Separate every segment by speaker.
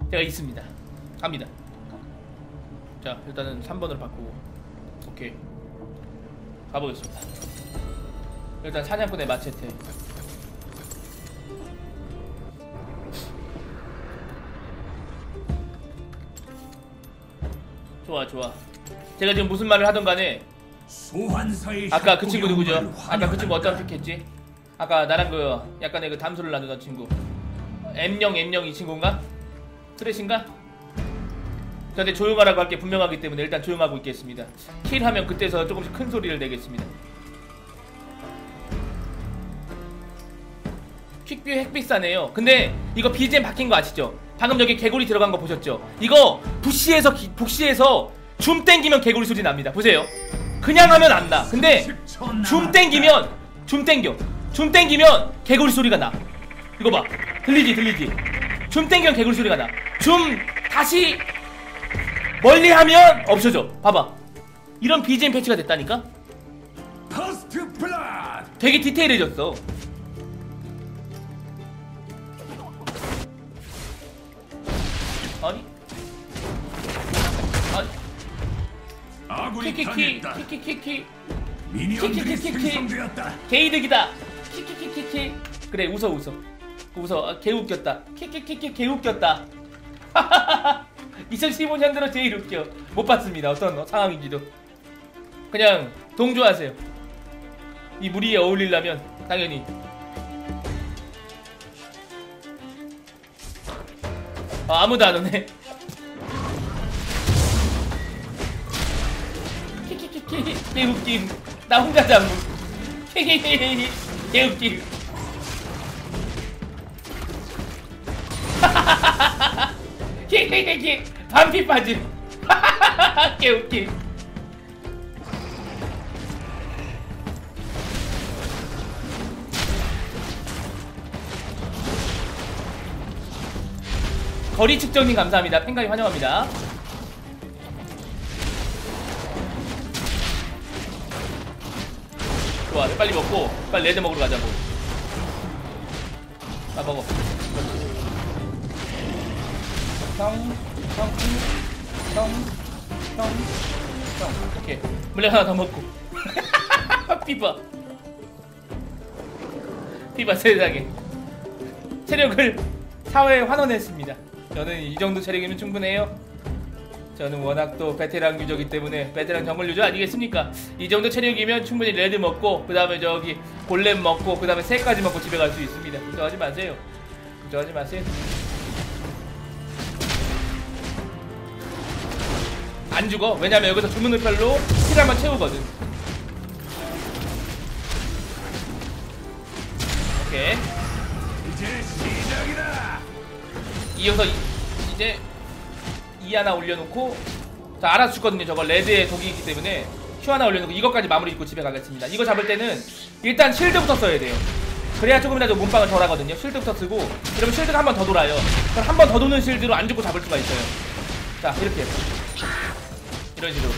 Speaker 1: 제가 있습니다. 갑니다. 자, 일단은 3번으로 바꾸고. 오케이, 가보겠습니다. 일단 사냥꾼의 마체테. 좋아 좋아. 제가 지금 무슨 말을 하던 간에 아까 그 친구 누구죠? 아까 그 친구 어떤 픽했지? 아까 나랑 그 약간의 그 담소를 나누던 친구 M0 이 친구인가? 트래신가? 근데 조용하라고 할 게 분명하기 때문에 일단 조용하고 있겠습니다. 킬하면 그때서 조금씩 큰 소리를 내겠습니다. 퀵뷰 핵비싸네요. 근데 이거 BGM 바뀐 거 아시죠? 방금 여기 개구리 들어간 거 보셨죠? 이거 북시에서 줌 땡기면 개구리 소리 납니다. 보세요. 그냥 하면 안 나. 근데 줌 땡기면 개구리 소리가 나. 이거 봐. 들리지? 줌 땡기면 개구리 소리가 나. 줌 다시 멀리 하면 없어져. 봐봐. 이런 BGM 패치가 됐다니까? 되게 디테일해졌어. 아니 키키키키키키키 개이득이다. 키키키키키. 그래, 웃어. 개웃겼다. 키키키키. 개웃겼다. 2015년도로 제일 웃겨. 못 봤습니다. 어떤 상황인지도. 그냥 동조하세요. 이 무리에 어울리려면 당연히. 아무도 안 오네. 키키키키. 개웃김. 나 혼자 잡음. 키키키키. 개웃김. 키키키키. 반피 빠짐. 개웃김. 거리 측정님 감사합니다. 팬가이 환영합니다. 좋아, 빨리 먹고 빨리 레드 먹으러 가자고. 아, 먹어. 오케이, 물량 하나 더 먹고. 피바 세상에 체력을 4회에 환원했습니다. 저는 이 정도 체력이면 충분해요. 저는 워낙 또 베테랑 유저이기 때문에, 베테랑 정글 유저 아니겠습니까? 이 정도 체력이면 충분히 레드 먹고 그 다음에 저기 골렘 먹고 그 다음에 새까지 먹고 집에 갈 수 있습니다. 걱정하지 마세요. 안 죽어. 왜냐면 여기서 주문을 별로 킬 한번 채우거든. 오케이,
Speaker 2: 이제 시작이다.
Speaker 1: 이어서 이제 E 하나 올려놓고, 자, 알아서 죽거든요. 저거 레드의 독이 있기 때문에 Q 하나 올려놓고 이것까지 마무리 짓고 집에 가겠습니다. 이거 잡을 때는 일단 실드부터 써야 돼요. 그래야 조금이라도 몸빵을 덜 하거든요. 실드부터 쓰고, 그러면 실드가 한 번 더 돌아요. 그럼 한 번 더 도는 실드로 안 죽고 잡을 수가 있어요. 자, 이렇게 이런 식으로.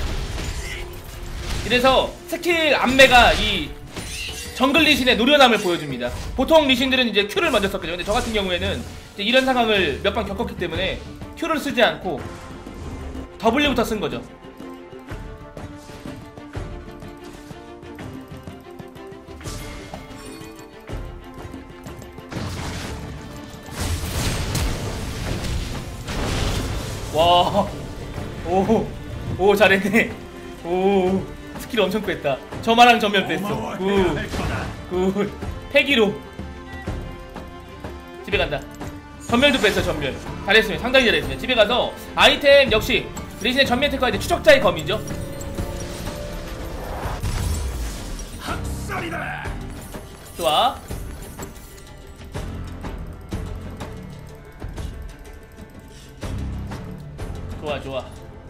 Speaker 1: 이래서 스킬 안매가 이 정글 리신의 노련함을 보여줍니다. 보통 리신들은 이제 Q를 먼저 썼거든요. 근데 저 같은 경우에는 이제 이런 상황을 몇 번 겪었기 때문에 Q를 쓰지 않고 W부터 쓴 거죠. 와, 오, 잘했네. 오, 스킬 엄청 뺐다. 저마랑 전멸 뺐어. 굿. 패기로 집에 간다. 전멸도 뺐어. 전멸 잘했으면, 상당히 잘했으면. 집에 가서 아이템 역시 리신의 전면 특화할 때 추적자의 검이죠.
Speaker 2: 학살이다.
Speaker 1: 좋아. 좋아.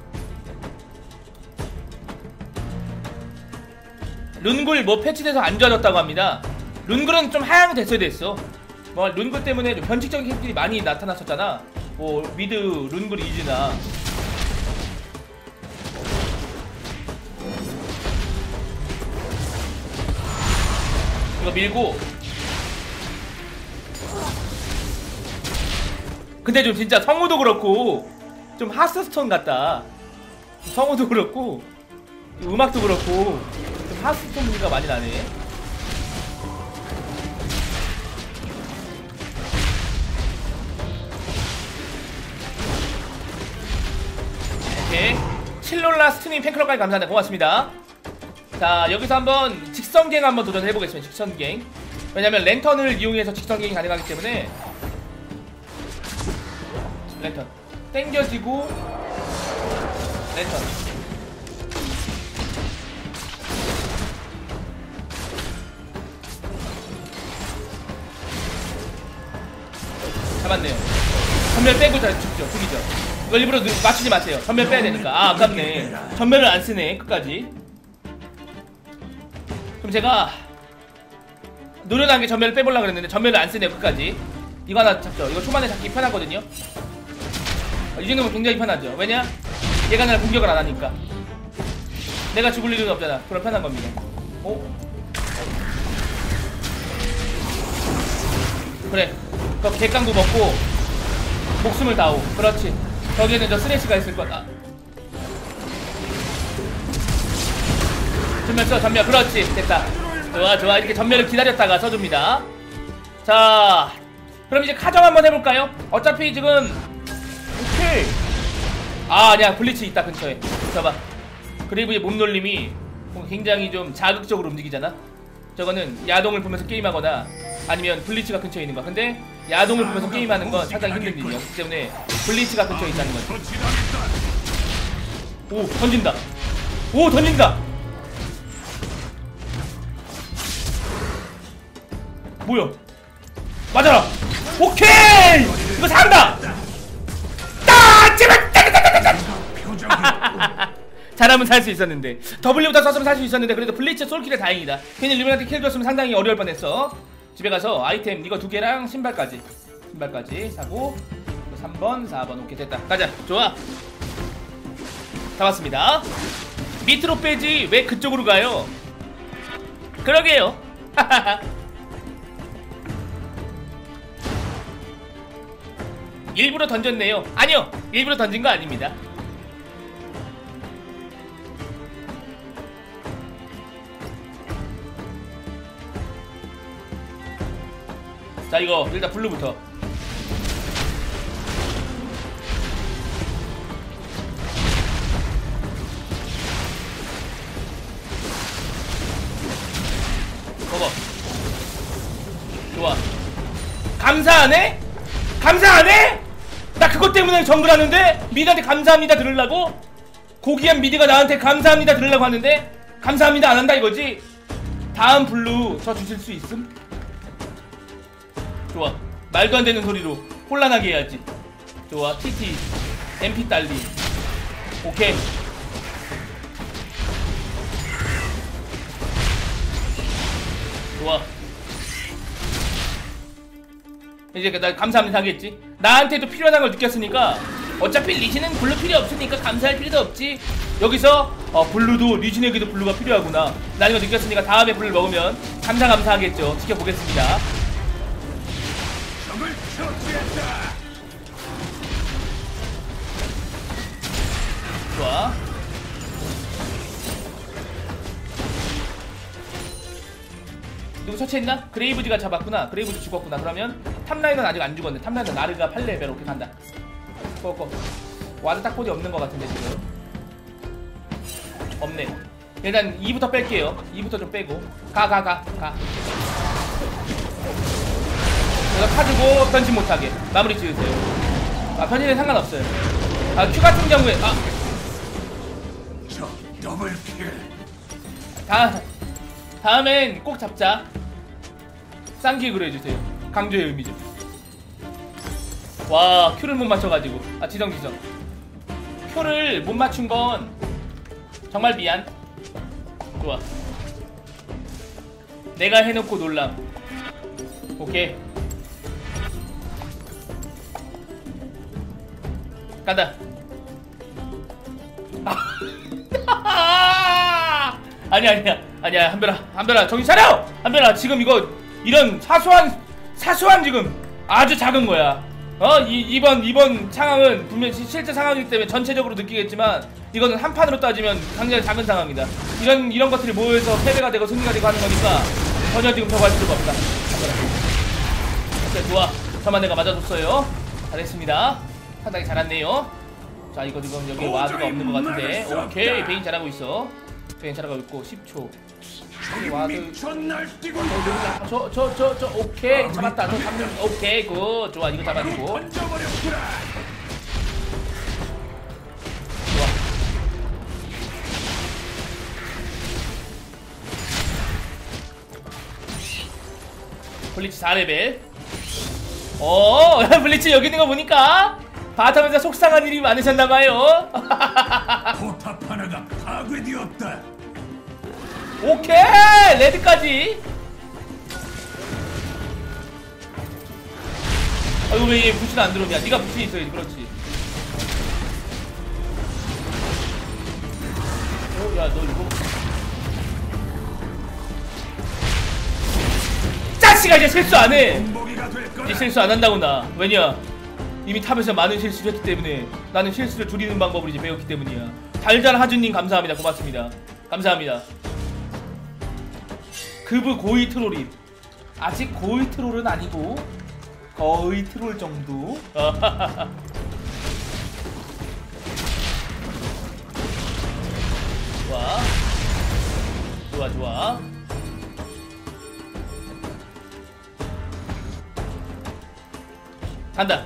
Speaker 1: 룬굴 뭐 패치돼서 안 좋아졌다고 합니다. 룬굴은 좀 하향이 됐어야 됐어. 뭐 룬굴 때문에 좀 변칙적인 캡들이 많이 나타났었잖아. 뭐 미드 룬굴 이즈나. 이거 밀고 근데 좀 진짜 성우도 그렇고 좀 하스스톤 같다. 성우도 그렇고 음악도 그렇고 좀 하스스톤 분위기가 많이 나네. 오케이. 칠롤라 스트님 팬클럽까지 감사합니다. 고맙습니다. 자, 여기서 한번 직선갱 한번 도전해보겠습니다. 직선갱. 왜냐면 랜턴을 이용해서 직선갱이 가능하기 때문에. 랜턴 땡겨지고 랜턴 잡았네요. 전멸 빼고 죽이죠. 이거 일부러 맞추지 마세요. 전멸 빼야 되니까. 아, 아깝네. 전멸을 안 쓰네 끝까지. 그럼 제가 노련한 게 전멸을 빼보려고 그랬는데 전멸을 안 쓰네요 끝까지. 이거 하나 잡죠. 이거 초반에 잡기 편하거든요. 이 정도면 굉장히 편하죠. 왜냐? 얘가 날 공격을 안 하니까. 내가 죽을 일은 없잖아. 그럼 편한 겁니다. 오? 그래. 그 개깡도 먹고 목숨을 다오. 그렇지. 저기에는 저 스레시가 있을 거다. 전멸 써, 전멸. 그렇지. 됐다. 좋아, 좋아. 이렇게 전멸을 기다렸다가 써줍니다. 자, 그럼 이제 카정 한번 해볼까요? 어차피 지금 오케이. 아, 아니야. 블리츠 있다 근처에. 봐봐. 그리브의 몸놀림이 굉장히 좀 자극적으로 움직이잖아. 저거는 야동을 보면서 게임하거나 아니면 블리츠가 근처에 있는 거야. 근데 야동을 보면서 게임하는 건 상당히 힘든 일이야. 그렇기 때문에 블리츠가 근처에 있다는 거지. 오, 던진다. 오, 던진다. 뭐야? 맞아라. 오케이. 이거 산다. 따! 제발! 잘하면 살 수 있었는데 W부터 썼으면 살 수 있었는데 그래도 블리츠 솔킬에 다행이다. 괜히 루미한테 킬 줬으면 상당히 어려울 뻔했어. 집에 가서 아이템 이거 2개랑 신발까지 사고 3번 4번 오케이 됐다. 가자. 좋아. 다 왔습니다. 밑으로 빼지 왜 그쪽으로 가요? 그러게요. 일부러 던졌네요. 아니요, 일부러 던진 거 아닙니다. 자, 이거 일단 블루부터. 먹어. 좋아. 감사하네? 감사하네? 나 그것 때문에 정글하는데 미드한테 감사합니다 들으려고? 고귀한 미드가 나한테 감사합니다 들으려고 하는데 감사합니다 안 한다 이거지? 다음 블루 저 주실 수 있음? 좋아. 말도 안 되는 소리로 혼란하게 해야지. 좋아. TT MP 딸리. 오케이. 좋아. 이제 나 감사합니다 하겠지. 나한테도 필요한 걸 느꼈으니까 어차피 리신은 블루 필요 없으니까 감사할 필요도 없지. 여기서 블루도 리신에게도 블루가 필요하구나 라는 걸 느꼈으니까 다음에 블루를 먹으면 감사하겠죠. 지켜보겠습니다. 좋아. 누구 처치했나? 그레이브즈가 잡았구나. 그레이브즈 죽었구나. 그러면 탑라인은 아직 안 죽었네. 탑라인은 나르가 8레벨 오케이 간다. 고고. 와드 딱 보디 없는 것 같은데 지금. 없네. 일단 2부터 뺄게요. 2부터 좀 빼고. 가. 이거 타주고 변신 못하게 마무리 지으세요. 아, 변신은 상관없어요. 아, Q 같은 경우에
Speaker 2: 저 더블킬.
Speaker 1: 다음엔 꼭 잡자. 쌍기획으로 해주세요. 강조의 의미죠. 와, Q를 못 맞춰가지고. 아, 지정. Q를 못 맞춘 건 정말 미안. 좋아. 내가 해놓고 놀람. 오케이. 간다. 아니야 한별아 정신 차려. 한별아 지금 이거 이런 사소한 지금 아주 작은 거야. 이번 상황은 분명히 실제 상황이기 때문에 전체적으로 느끼겠지만 이거는 한 판으로 따지면 굉장히 작은 상황이다. 이런 것들이 모여서 패배가 되고 승리가 되고 하는 거니까 전혀 지금 저거 할 필요가 없다. 오케이, 좋아. 저만 내가 맞아줬어요. 잘했습니다. 상당히 잘했네요. 자, 이거 지금 여기 와드가 없는 것 같은데. 오케이, 베인 잘하고 있어. 베인 잘하고 있고 10초. 와드. 저 오케이 잡았다. 저 잡는 오케이 굿. 좋아, 이거 잡아주고. 좋아. 블리츠 4레벨. 블리츠 여기 있는 거 보니까 바텀에서 속상한 일이 많으셨나봐요.
Speaker 2: 포탑 하나가 파괴되었다.
Speaker 1: 오케이 레드까지. 이거 왜 얘 부신 안 들어오냐? 네가 부신 있어야지. 그렇지. 야, 너 이거 짜식아, 이제 실수 안 해. 이제 실수 안 한다고. 나 왜냐? 이미 탑에서 많은 실수를 했기 때문에 나는 실수를 줄이는 방법을 이제 배웠기 때문이야. 달달 하준님 감사합니다. 고맙습니다. 감사합니다. 그브 고이 트롤임. 아직 고이 트롤은 아니고 거의 트롤 정도. 좋아. 좋아. 간다.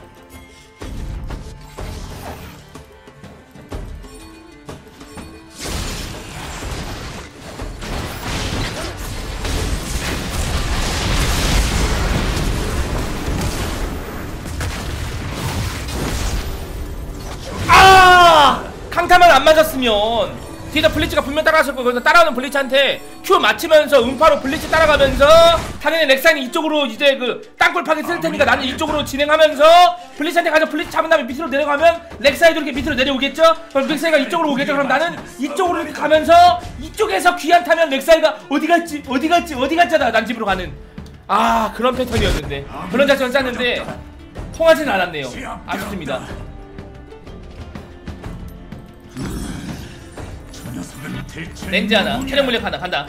Speaker 1: 강타만 안 맞았으면 뒤에서 블리츠가 분명 따라갔을 거고, 그래서 따라오는 블리츠한테 Q 맞추면서 음파로 블리츠 따라가면서 당연히 렉사인이 이쪽으로 이제 그 땅굴 파괴 쓸 테니까 나는 이쪽으로 진행하면서 블리츠한테 가서 블리츠 잡은 다음에 밑으로 내려가면 렉사이도 이렇게 밑으로 내려오겠죠? 그럼 렉사이가 이쪽으로 오겠죠? 그럼 나는 이쪽으로 이렇게 가면서 이쪽에서 귀환 타면 렉사이가 어디 갔잖아. 난 집으로 가는 그런 패턴이었는데, 그런 작전을 짰는데 통하진 않았네요. 아쉽습니다. 렌즈 하나, 체력 물력 하나, 간다.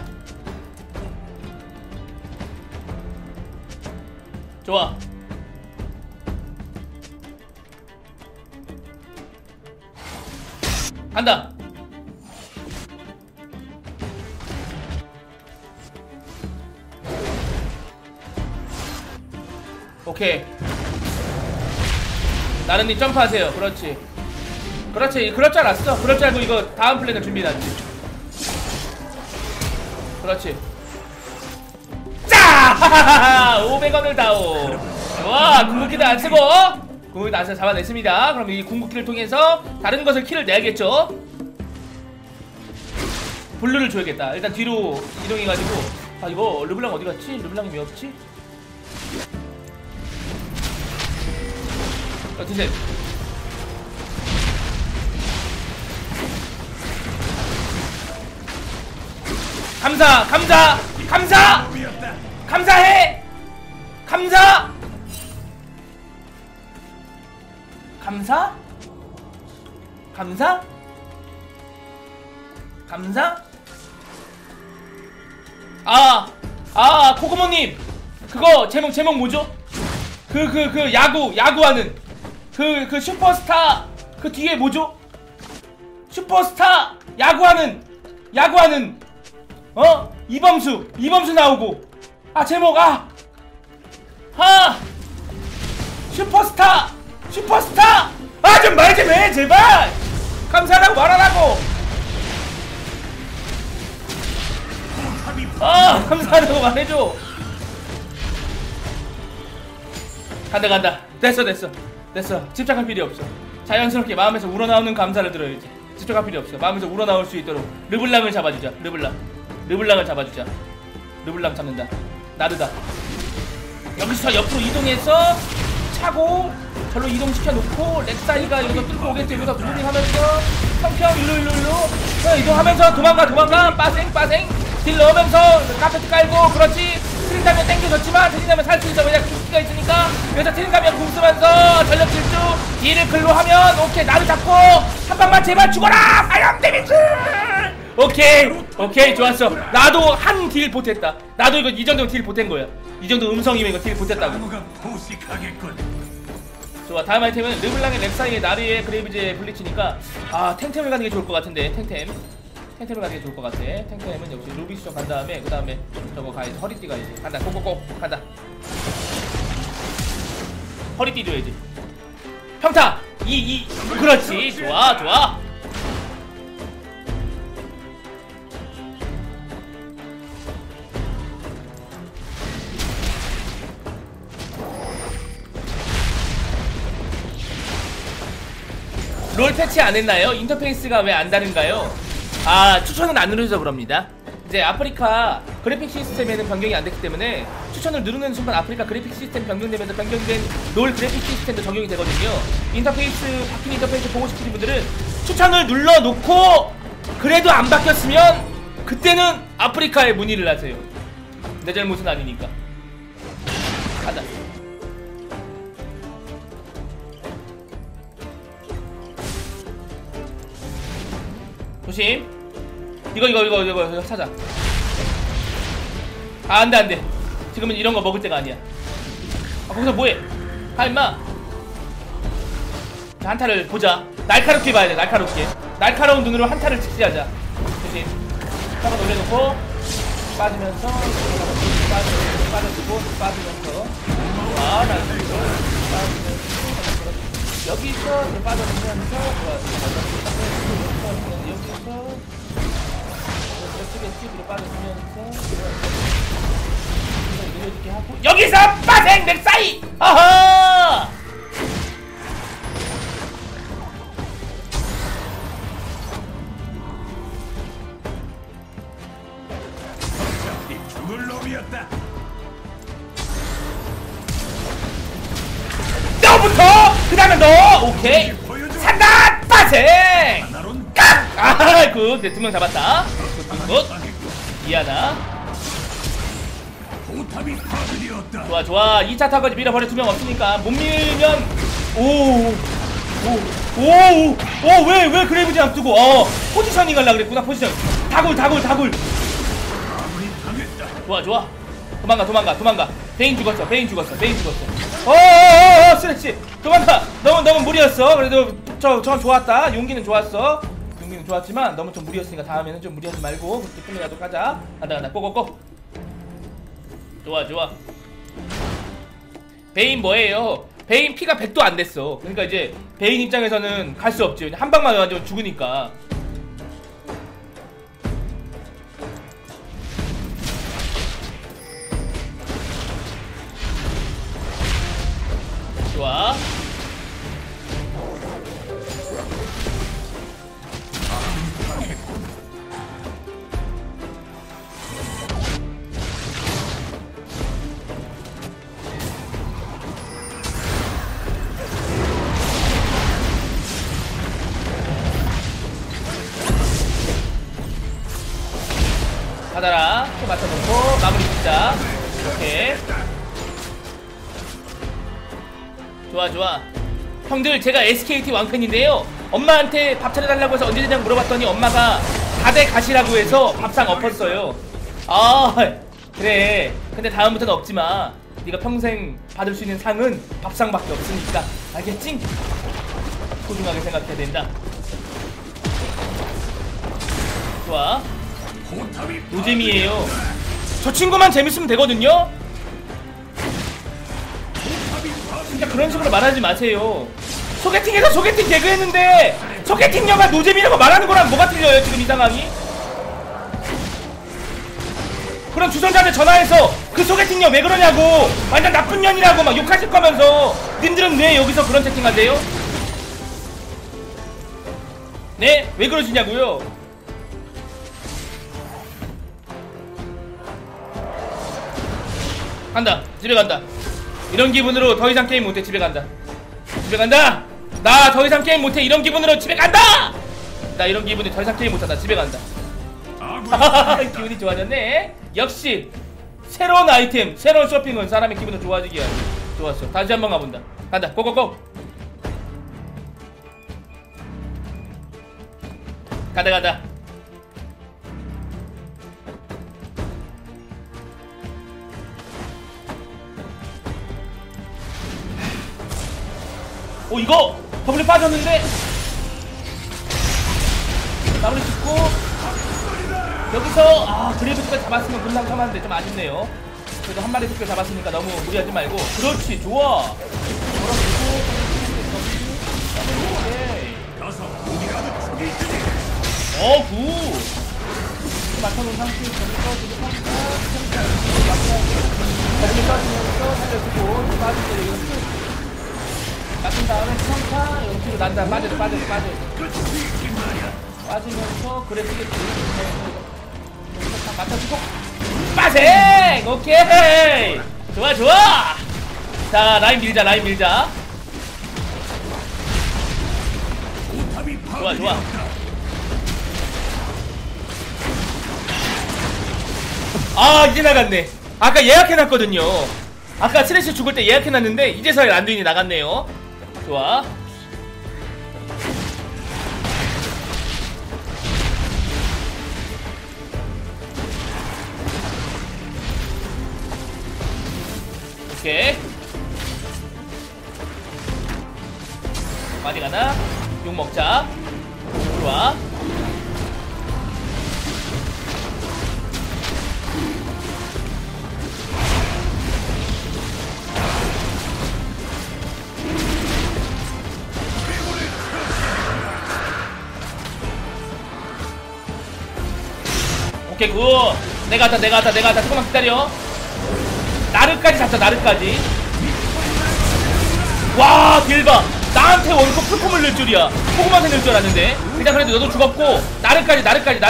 Speaker 1: 좋아. 간다. 오케이. 나른님 점프하세요. 그렇지. 그럴 줄 알았어. 그럴 줄 알고 이거 다음 플랜을 준비해놨지. 그렇지. 짜! 500원을 다오. 좋아. 궁극기도 안 쓰고 궁극기도 안 쓰고 잡아냈습니다. 그럼 이 궁극기를 통해서 다른 것을 킬을 내야겠죠. 블루를 줘야겠다. 일단 뒤로 이동해가지고. 이거 르블랑 어디 갔지? 르블랑이 왜 없지? 드세요. 감사해. 코코모님, 그거 제목 뭐죠? 야구하는 그 슈퍼스타 그 뒤에 뭐죠? 슈퍼스타 야구하는 이범수 나오고. 제목 슈퍼스타 좀 말 좀 해 제발. 감사하다고 말하라고. 감사하다고 말해줘. 간다. 됐어. 집착할 필요 없어. 자연스럽게 마음에서 우러나오는 감사를 들어야지. 집착할 필요 없어. 마음에서 우러나올 수 있도록 르블랑을 잡아주자. 르블랑을 잡아주자. 르블랑 잡는다. 나르다. 여기서 옆으로 이동해서 차고 절로 이동시켜 놓고 렉사이가 여기서 뚫고 오겠지. 여기서 무빙하면서 평평 일로 이동하면서 도망가 빠생 딜 넣으면서 카페트 깔고. 그렇지. 스트링 트린다면 땡겨졌지만 트린다면 살 수 있어. 왜냐 궁기가 있으니까. 그래서 트린다면 궁 쓰면서 전력 질주 딜을 글로 하면 오케이 나를 잡고 한 방만 제발 죽어라. 파이엄 데미지. 오케이 좋았어. 나도 한 딜 보탰다. 나도 이거 이 정도면 딜 보탠 거야. 이 정도 음성이면 이거 딜 보탰다고.
Speaker 2: 나무가 포식하겠군.
Speaker 1: 좋아. 다음 아이템은 르블랑의 렉사이의 나르의 그레이브즈의 블리치니까 탱템을 가는 게 좋을 것 같은데. 탱템을 가는 게 좋을 것 같아. 탱템은 역시 루비 수정 간 다음에 그 다음에 저거 가야지. 허리띠 가야지. 간다. 꼭꼭꼭 간다. 허리띠 줘야지. 평타. 그렇지. 좋아. 롤 패치 안 했나요? 인터페이스가 왜 안 다른가요? 추천은 안 누르셔서 그럽니다. 이제 아프리카 그래픽 시스템에는 변경이 안 됐기 때문에 추천을 누르는 순간 아프리카 그래픽 시스템 변경되면서 변경된 롤 그래픽 시스템도 적용이 되거든요. 바뀐 인터페이스 보고 싶으신 분들은 추천을 눌러놓고 그래도 안 바뀌었으면 그때는 아프리카에 문의를 하세요. 내 잘못은 아니니까. 가자. 조심. 이거 사자. 안돼. 지금은 이런 거 먹을 때가 아니야. 거기서 뭐해? 임마. 자, 한타를 보자. 날카롭게 봐야 돼. 날카로운 눈으로 한타를 직시하자. 조심. 한번 올려놓고 빠지면서 빠져주고 여기서 빠져주면서 여기서 뒤로 빠져주면서 밀어주게 하고 여기서 빠생 넥사이! 아하!
Speaker 2: 죽을 놈이었다.
Speaker 1: 너부터! 그 다음에 너! 오케이! 산다! 빠생!
Speaker 2: 하나론
Speaker 1: 깍! 굿! 네, 2명 잡았다. 굿! 이하나.
Speaker 2: 포탑이 파괴되었다.
Speaker 1: 좋아. 2차 타까지 밀어버려. 2명 없으니까. 못 밀면. 왜 그레이브즈 앞두고. 포지셔닝 하려고 그랬구나. 포지션. 다굴.
Speaker 2: 아군이 당했다.
Speaker 1: 좋아. 도망가. 베인 죽었어. 스레치. 도망가. 너무 무리였어. 그래도 전 좋았다. 용기는 좋았어. 용기는 좋았지만 너무 좀 무리였으니까 다음에는 좀 무리하지 말고 그렇게 플레이하도록 하자. 간다. 고고고. 좋아. 베인 뭐예요? 베인 피가 100도 안 됐어. 그러니까 이제 베인 입장에서는 갈 수 없지. 한 방만 맞으면 죽으니까. 좋아. 받아라. 또 맞춰놓고 마무리 짓자. 오케이. 좋아. 형들 제가 SKT 왕팬인데요. 엄마한테 밥 차려달라고 해서 언제 되냐고 물어봤더니 엄마가 다대 가시라고 해서 밥상 엎었어요. 그래. 근데 다음부터는 없지마. 네가 평생 받을 수 있는 상은 밥상밖에 없으니까. 알겠지? 소중하게 생각해야 된다. 좋아. 노잼이에요. 저 친구만 재밌으면 되거든요. 진짜 그런 식으로 말하지 마세요. 소개팅에서 소개팅 개그 했는데 소개팅녀가 노잼이라고 말하는 거랑 뭐가 틀려요 지금 이 상황이? 그럼 주선자한테 전화해서 그 소개팅녀 왜 그러냐고, 완전 나쁜 년이라고 막 욕하실 거면서 님들은 왜 여기서 그런 채팅하세요? 네? 왜 그러시냐고요? 간다. 집에 간다. 이런 기분으로 더 이상 게임 못해. 집에 간다. 나 더 이상 게임 못해. 이런 기분으로 집에 간다. 나 이런 기분이 더 이상 게임 못한다. 집에 간다. 기분이 좋아졌네. 역시 새로운 아이템, 새로운 쇼핑은 사람의 기분을 좋아지게 하지. 좋았어. 다시 한번 가본다. 간다. 고고고. 간다. 오, 이거 더블이 빠졌는데 마무리 짓고 여기서 그레이브 토끼 잡았으면 금상첨화인데 좀 아쉽네요. 그래도 한 마리 토끼 잡았으니까 너무 무리하지 말고. 그렇지, 좋아. 굿. 맞춰놓은 상태에서 더블이 빠지면서 살려주고 빠질 때 이거 맞춘 다음에 평타 연기로 난 다음 빠져 빠지면서 그래 쓰겠지. 맞춰주고 빠생! 오케이! 좋아! 자, 라인 밀자. 좋아. 이제 나갔네. 아까 예약해놨거든요. 아까 스레시 죽을 때 예약해놨는데 이제서야 란두인이 나갔네요. 좋아. 오케이. 많이 가나? 욕 먹자. 좋아. 오케이, 굿. 내가 왔다. 조금만 기다려. 나르까지 잡자. 와, 딜봐. 나한테 원코 풀콤을 넣을 줄이야. 조금만 넣을 줄 알았는데. 일단 그래도 너도 죽었고. 나르까지.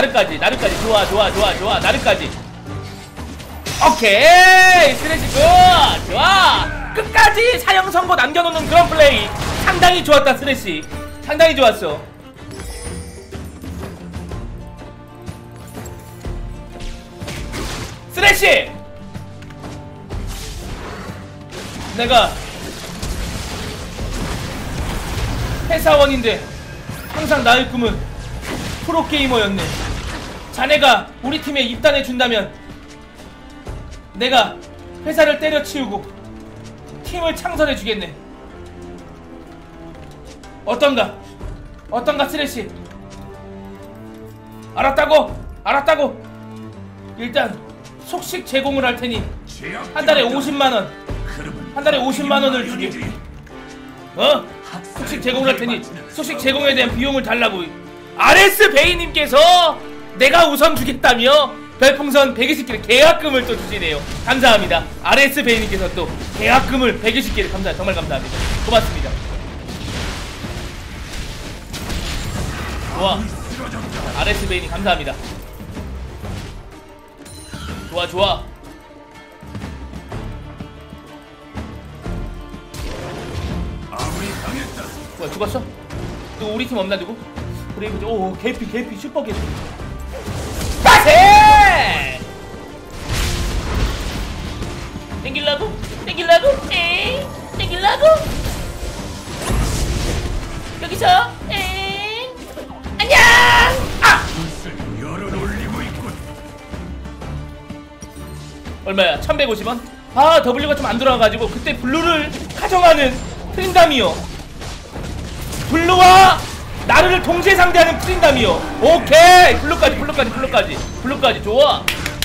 Speaker 1: 좋아. 나르까지. 오케이. 스레시 굿. 좋아. 끝까지 사형 선고 남겨놓는 그런 플레이. 상당히 좋았다, 스레시. 상당히 좋았어. 스레시! 내가 회사원인데 항상 나의 꿈은 프로게이머였네. 자네가 우리 팀에 입단해준다면 내가 회사를 때려치우고 팀을 창설해주겠네. 어떤가 스레시? 알았다고. 일단 속식 제공을 할 테니 한 달에 50만원 을 주게. 속식 제공을 할 테니 속식 제공에 대한 비용을 달라고. RS 베이님께서 내가 우선 주겠다며 별풍선 120개를 계약금을 또 주시네요. 감사합니다. RS 베이님께서 또 계약금을 120개를 정말 감사합니다. 고맙습니다. 좋아. RS 베이님 감사합니다. 좋아. 뭐야, 죽었어? 누구 우리 팀 없나 누구? 브레이브. 오, 개피 슈퍼 개피. 빠세! 땡길라고? 여기서 안녕! 얼마야? 1150원? W가 좀 안 돌아가가지고 그때 블루를 가져가는 트린다미요. 블루와 나르를 동시에 상대하는 트린다미요. 오케이! 블루까지. 좋아.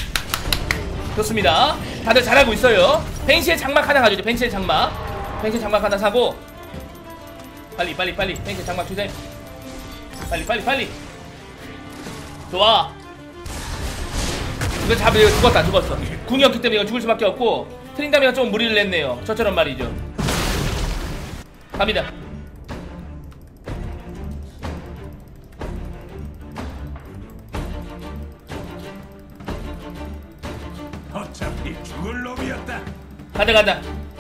Speaker 1: 좋습니다. 다들 잘하고 있어요. 벤시의 장막 하나 가져오죠. 벤시의 장막 하나 사고. 빨리. 벤시의 장막 주세요. 빨리. 좋아. 이거 잡으려 죽었어. 궁이 없기 때문에 이건 죽을 수밖에 없고. 트린다미가 좀 무리를 냈네요. 저처럼 말이죠. 갑니다.
Speaker 2: 어차피 죽을 놈이었다.
Speaker 1: 간다.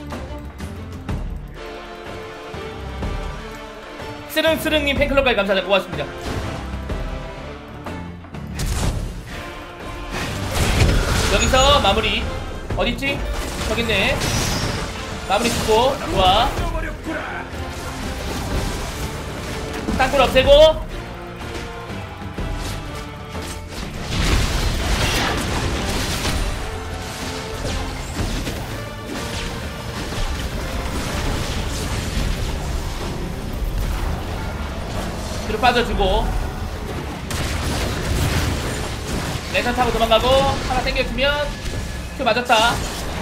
Speaker 1: 스릉스릉님 팬클럽까지 감사합니다. 고맙습니다. 여기서 마무리. 어딨지? 저기 있네. 마무리 짓고 좋아.
Speaker 2: 잃어버렸구나.
Speaker 1: 땅굴 없애고. 뒤로 빠져주고. 레선 타고 도망가고. 하나 당겨주면 그 맞았다.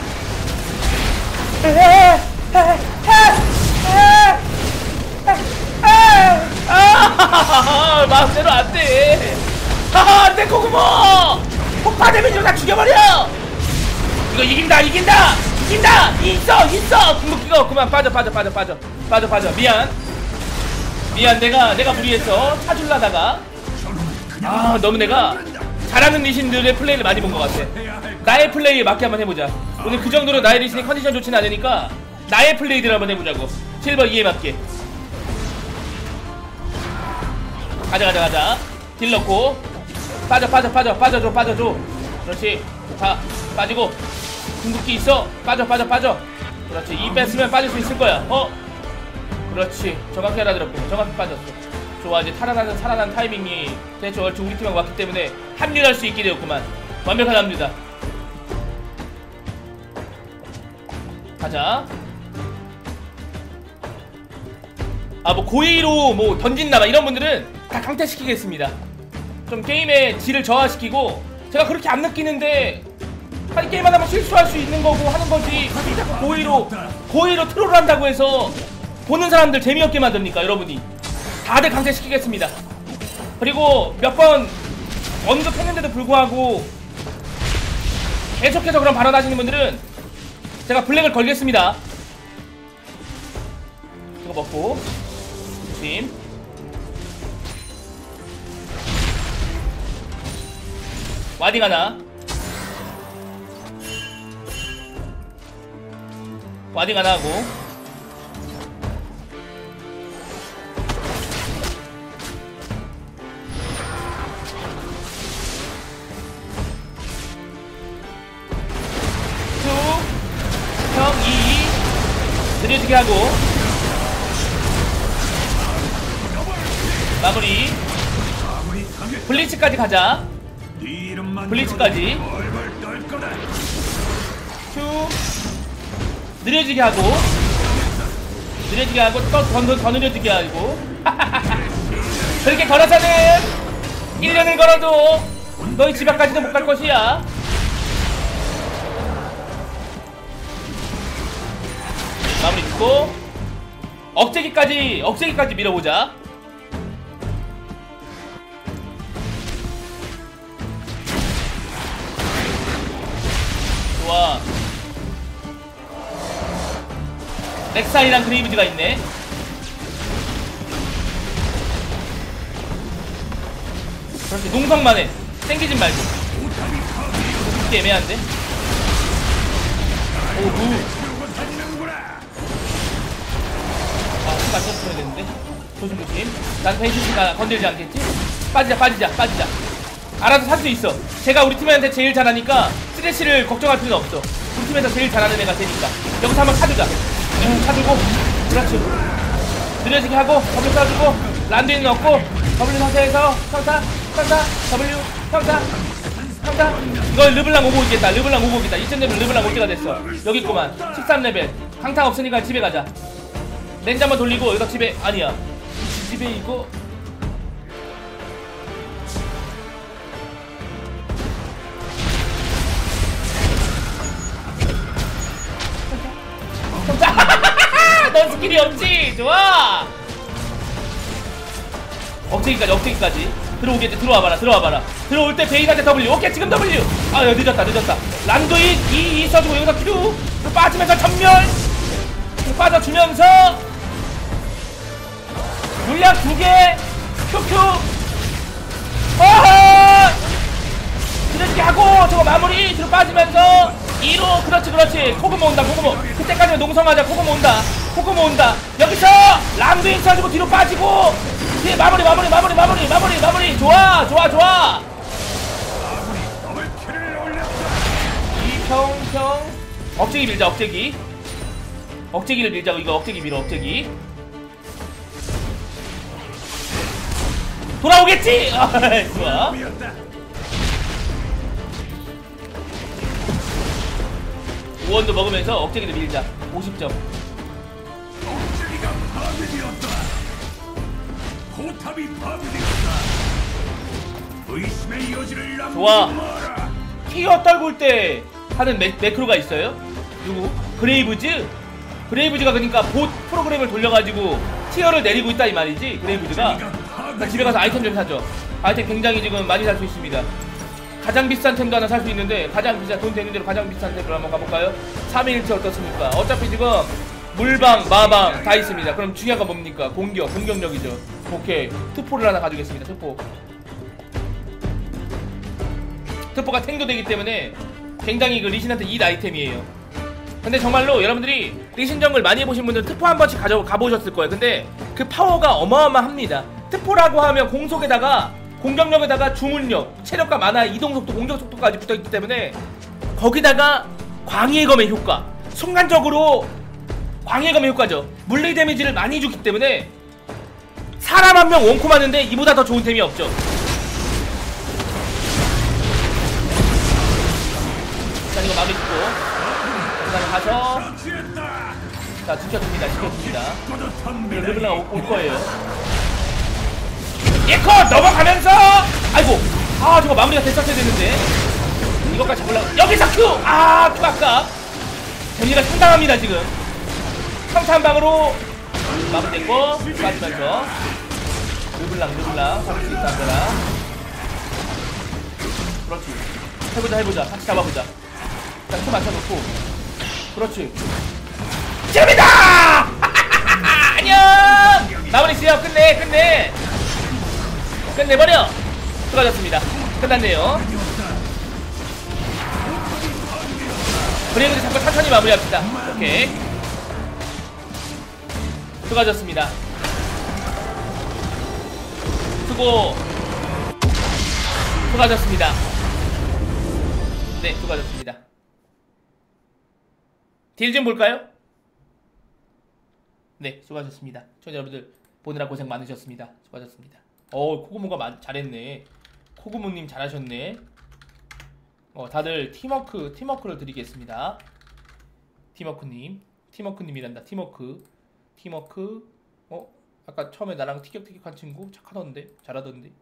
Speaker 1: 마음대로 안돼. 안돼 고구모. 폭파 데미지로 다 죽여버려. 이거 이긴다. 있어. 궁극기가 없구만. 빠져. 미안 내가 무리했어. 차줄라다가. 너무 내가 잘하는 리신들의 플레이를 많이 본 것 같아. 나의 플레이에 맞게 한번 해보자. 오늘 그 정도로 나의 리신이 컨디션 좋지는 않으니까 나의 플레이들 한번 해보자고. 실버 2에 맞게. 가자. 딜 넣고. 빠져줘. 그렇지. 다 빠지고. 궁극기 있어. 빠져. 그렇지. 이 뺐으면 빠질 수 있을 거야. 그렇지. 정확히 알아들었고. 정확히 빠졌어. 좋아. 이제 살아나는 타이밍이 대충 얼추 우리 팀하고 왔기 때문에 합류할 수 있게 되었구만. 완벽한 합류다. 가자. 뭐 고의로 뭐 던진다막 이런 분들은 다 강퇴시키겠습니다. 좀 게임의 질을 저하시키고. 제가 그렇게 안 느끼는데 아니 게임하다 보면 실수할 수 있는 거고 하는 거지. 그렇게 자꾸 고의로 트롤을 한다고 해서 보는 사람들 재미없게 만듭니까? 여러분이 다들 강퇴시키겠습니다. 그리고 몇 번 언급했는데도 불구하고 계속해서 그런 발언하시는 분들은 제가 블랙을 걸겠습니다. 이거 먹고 조심. 와딩 하나. 와딩 하나 하고. 형 2 느려지게 하고. 마무리. 블리츠까지 가자. 블리츠까지. 큐. 느려지게 하고. 더 느려지게 하고. 그렇게 걸어서는 1년을 걸어도 너희 집 앞까지도 못 갈 것이야. 마무리 짓고. 억제기까지 밀어보자. 좋아. 렉사이랑 그레이브즈가 있네. 그렇지. 농성만 해. 땡기진 말고. 그렇게 애매한데. 오구. 시간 쳤어야 되는데. 조심. 난 펜시스가 건들지 않겠지? 빠지자. 알아서 살 수 있어. 제가 우리 팀한테 제일 잘하니까 쓰레쉬를 걱정할 필요는 없어. 우리 팀에서 제일 잘하는 애가 되니까. 여기서 한번 사주자. 사주고. 그렇지. 느려지게 하고 W 써주고. 란드인 넣고. W 상태에서 평타 W 평타. 이걸 르블랑 오고 있겠다. 이쯤 되면 르블랑 올 때가 됐어. 여기 있구만. 13레벨. 강타 없으니까 집에 가자. 렌즈 한번 돌리고. 여기다 집에. 아니야, 집에 이거 넌 스킬이 없지? 좋아. 억제기까지 들어오겠지. 들어와봐라. 들어올 때 베인한테 W. 오케이, 지금 W. 야, 늦었다. 란도인 2 써주고 여기서 Q 빠지면서 전멸 빠져주면서 물량 2개 큐. 어허! 이렇게 하고 저거 마무리. 뒤로 빠지면서 2로. 그렇지. 코그모 온다. 그때까지는 농성하자. 코그모 온다. 여기서 람두인 써주고 뒤로 빠지고. 뒤에 마무리. 좋아. 2평 평. 억제기 밀자, 억제기. 억제기를 밀자고. 이거 억제기 밀어, 억제기. 돌아오겠지? 아, 좋아.
Speaker 2: 놈이었다.
Speaker 1: 우원도 먹으면서 억제기를 밀자. 50점.
Speaker 2: 억제기가 파괴되었다. 포탑이 파괴되었다. 의심의 여지를 남기지
Speaker 1: 좋아.
Speaker 2: 마라.
Speaker 1: 티어 떨굴 때 하는 매크로가 있어요? 누구? 그레이브즈? 그레이브즈가 그러니까 봇 프로그램을 돌려가지고 티어를 내리고 있다 이 말이지. 그레이브즈가. 그러니까 집에 가서 아이템 좀 사죠. 아이템 굉장히 지금 많이 살 수 있습니다. 가장 비싼 템도 하나 살 수 있는데, 가장 비싼, 돈 되는 대로 가장 비싼 템을 한번 가볼까요? 3일치 어떻습니까? 어차피 지금 물방, 마방 다 있습니다. 그럼 중요한 건 뭡니까? 공격력이죠. 오케이. 트포를 하나 가져오겠습니다. 트포가 탱도 되기 때문에 굉장히 그 리신한테 이익 아이템이에요. 근데 정말로 여러분들이 리신 정글 많이 해보신 분들은 트포 한 번씩 가보셨을 거예요. 근데 그 파워가 어마어마합니다. 트포라고 하면 공속에다가 공격력에다가 주문력, 체력과 만화, 이동속도, 공격속도까지 붙어있기 때문에 거기다가 광해검의 효과, 순간적으로 광해검의 효과죠. 물리 데미지를 많이 주기 때문에 사람 한 명 원콤 하는데 이보다 더 좋은 템이 없죠. 일단 이거 막아주고 그 다음에 가서
Speaker 2: 처치했다.
Speaker 1: 자 지켜줍니다.
Speaker 2: 뿌듯한
Speaker 1: 르블랑
Speaker 2: 미래를
Speaker 1: 올 거예요. 예컷 넘어가면서 아이고 저거 마무리가 됐었어야 되는데 이것까지 잡으려고 여기서 큐! 큐 아까 데미지가 상당합니다. 지금 상타 한 방으로 마무리됐고 빠지면서 르블랑 잡을 수 있다 하더라. 그렇지. 해보자 같이 잡아보자. 자, 큐 맞춰놓고 그렇지. 지금이다! 안녕! 마무리 지어 끝내버려! 수고하셨습니다. 끝났네요. 브레이크를 잡고 천천히 마무리합시다. 오케이. 수고하셨습니다. 수고하셨습니다. 네, 수고하셨습니다. 딜 좀 볼까요? 네, 수고하셨습니다. 시청자 여러분들 보느라 고생 많으셨습니다. 수고하셨습니다. 코구모가 잘했네. 코구모님 잘하셨네. 다들 팀워크를 드리겠습니다. 팀워크님이란다. 팀워크. 아까 처음에 나랑 티격태격한 친구 착하던데, 잘하던데.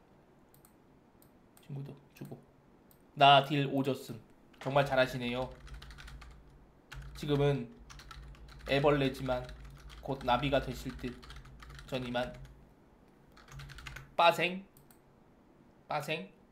Speaker 1: 친구도 주고. 나 딜 5줬음. 정말 잘하시네요. 지금은 애벌레지만 곧 나비가 되실 듯. 전 이만 빠생